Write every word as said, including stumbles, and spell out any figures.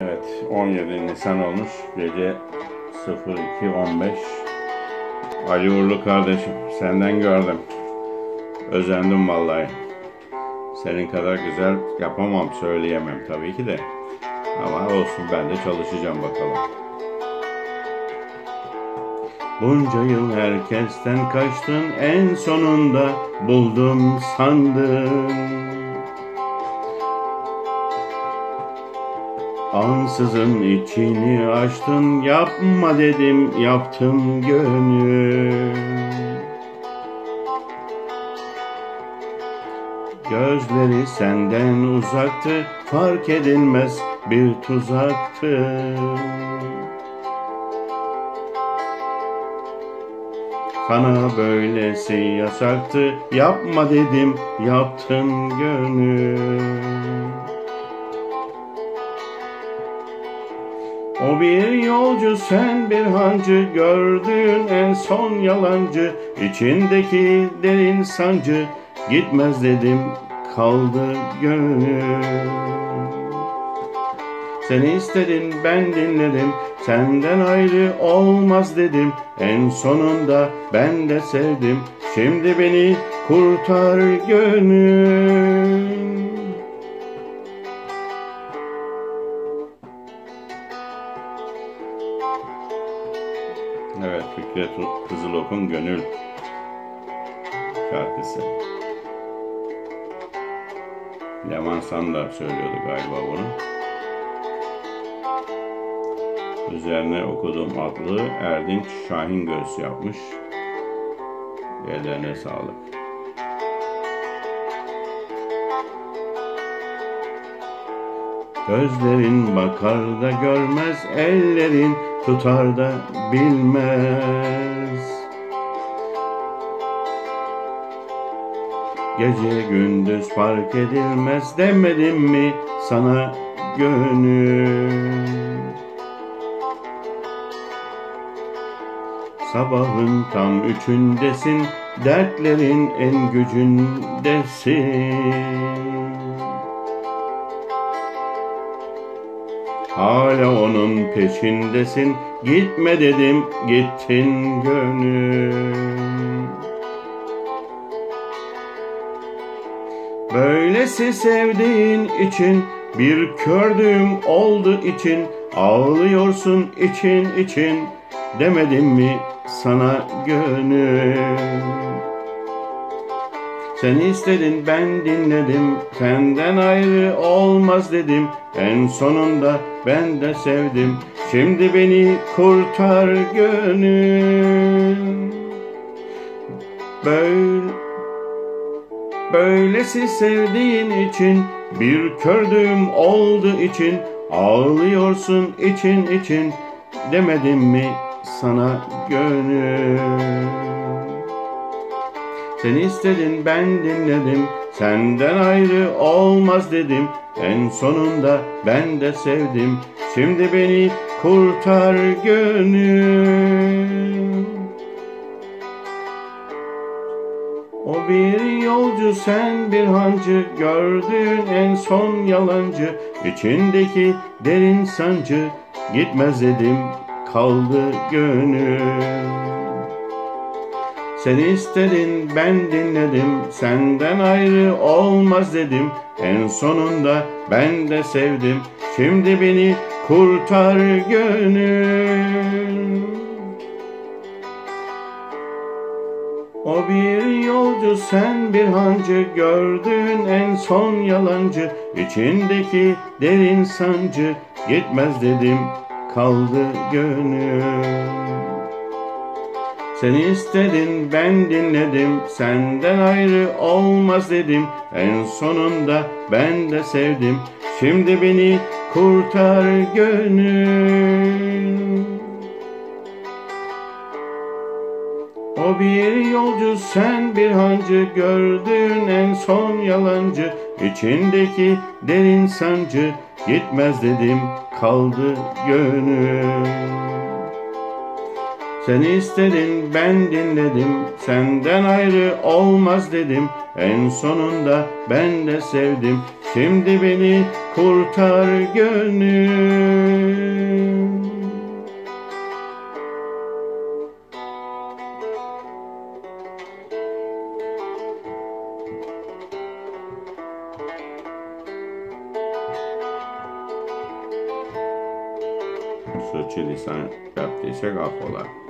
Evet, on yedi Nisan olmuş. Gece sıfır iki on beş. Ali Uğurlu kardeşim, senden gördüm. Özendim vallahi. Senin kadar güzel yapamam, söyleyemem tabii ki de. Ama olsun, ben de çalışacağım bakalım. Bunca yıl herkesten kaçtın, en sonunda buldum sandım. Ansızın içini açtın, yapma dedim, yaptım gönül. Gözleri senden uzaktı, fark edilmez bir tuzaktı. Sana böylesi yasaktı, yapma dedim, yaptım gönül. O bir yolcu, sen bir hancı, gördüğün en son yalancı, içindeki derin sancı, gitmez dedim, kaldı gönül. Seni istedin, ben dinledim, senden ayrı olmaz dedim, en sonunda ben de sevdim, şimdi beni kurtar gönül. Evet, Fikret Kızılok'un Gönül şarkısı. Leman Sandar söylüyordu galiba bunu. Üzerine okuduğum adlı Erdinç Şahingöz yapmış. Ellerine sağlık. Gözlerin bakar da görmez, ellerin tutar da bilmez. Gece gündüz fark edilmez, demedim mi sana gönül? Sabahın tam üçündesin, dertlerin en gücündesin. Hala onun peşindesin, gitme dedim, gittin gönül. Böylesi sevdiğin için, bir kördüğüm oldu için, ağlıyorsun için için, demedim mi sana gönül? Sen istedin, ben dinledim, senden ayrı olmaz dedim, en sonunda ben de sevdim, şimdi beni kurtar gönül. Böyle, böylesi sevdiğin için, bir kördüğüm oldu için, ağlıyorsun için için, demedim mi sana gönül? Sen istedin, ben dinledim, senden ayrı olmaz dedim, en sonunda ben de sevdim, şimdi beni kurtar gönül. O bir yolcu, sen bir hancı, gördüğün en son yalancı, içindeki derin sancı, gitmez dedim, kaldı gönül. Sen istedin, ben dinledim, senden ayrı olmaz dedim, en sonunda ben de sevdim, şimdi beni kurtar gönül. O bir yolcu, sen bir hancı, gördüğün en son yalancı, içindeki derin sancı, gitmez dedim, kaldı gönül. Sen istedin, ben dinledim, senden ayrı olmaz dedim, en sonunda ben de sevdim, şimdi beni kurtar gönül. O bir yolcu, sen bir hancı, gördüğün en son yalancı, içindeki derin sancı, gitmez dedim, kaldı gönül. Sen istedin, ben dinledim, senden ayrı olmaz dedim, en sonunda ben de sevdim, şimdi beni kurtar gönül. Sürçülisan yaptıysak affola.